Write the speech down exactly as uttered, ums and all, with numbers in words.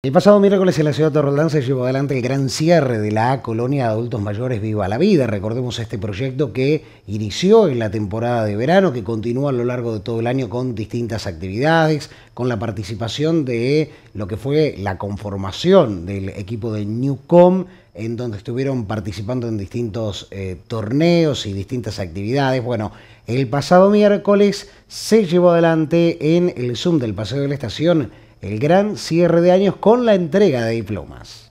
El pasado miércoles en la ciudad de Roldán se llevó adelante el gran cierre de la Colonia de Adultos Mayores Viva la Vida. Recordemos este proyecto que inició en la temporada de verano, que continúa a lo largo de todo el año con distintas actividades, con la participación de lo que fue la conformación del equipo de Newcom, en donde estuvieron participando en distintos eh, torneos y distintas actividades. Bueno, el pasado miércoles se llevó adelante en el Zoom del Paseo de la Estación el gran cierre de años con la entrega de diplomas.